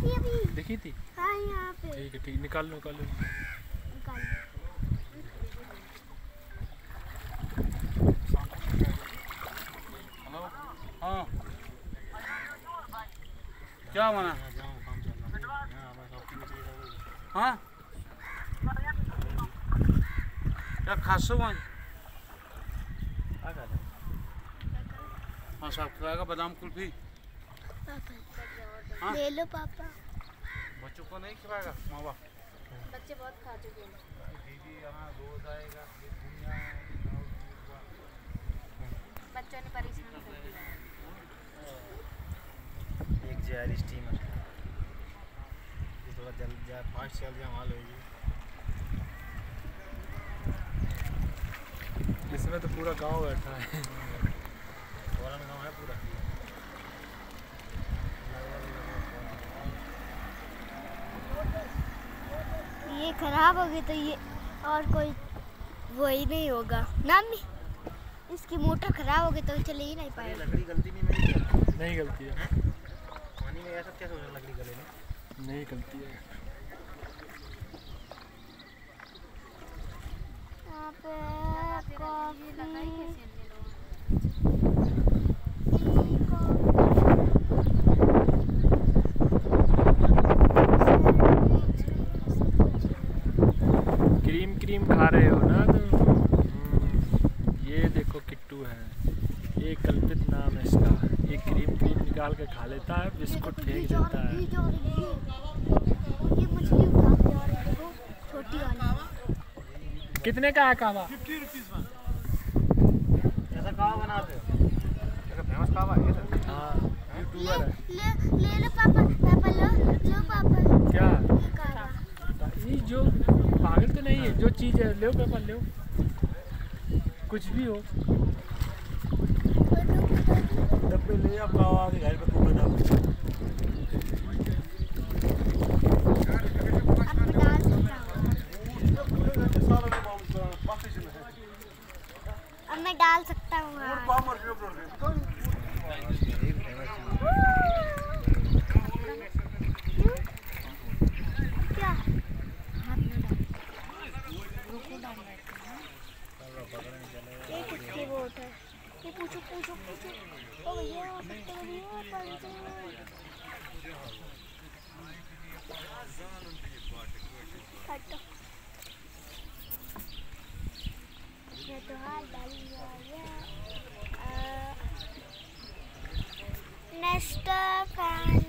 थी अभी। दिखी थी? हाँ यहाँ पे। ठीक है, ठीक, निकाल लो। हेलो, हाँ क्या बना? हाँ क्या खासो बन? हाँ साहब खाएगा बादाम कुल्फी। हाँ? ले लो पापा। बच्चों को नहीं खिलाएगा माँ बाप? बच्चे बहुत खा चुके हैं। दीदी यहाँ रोज आएगा, बच्चों ने परेशान कर दिया। एक जेआर स्टीमर थोड़ा जल्द जा, फास्ट चल जा, माल होगी। इसमें तो पूरा गांव बैठा है। फौरन गाँव है पूरा। ये खराब हो गई तो ये और कोई वो ही नहीं होगा ना मम्मी। इसकी मोटर खराब हो गई तो चले ही नहीं पाएगा। लकड़ी गलती नहीं मेरी है। नहीं गलती है। पानी में ऐसा क्या सोच रहा लकड़ी गले में? नहीं गलती है। यहाँ पे क्रीम खा रहे हो ना तुम? ये देखो किट्टू है, ये कल्पित नाम है इसका। ये क्रीम निकाल के खा लेता है, बिस्कुट फेंक देता है। ये मछली उठा के आ रही है, देखो छोटी वाली। कितने का है कावा? 50 रुपीज़ में। ऐसा कावा बनाते हो? ऐसा फेमस कावा है सर? हाँ, यूट्यूबर है। ले लो पापा, पापा लो पापा। क्या? ये कावा। ये जो पागल तो नहीं है, जो चीज़ है ले पापा, ले कुछ भी हो। डब्बे ले आप कावा के घर पे तू बना। अब मैं डाल सकता हूँ। क्या? ये किसकी वोट है? ये पूछो। ओ भैया मैं तो हाथ डाल नेक्स्ट फैन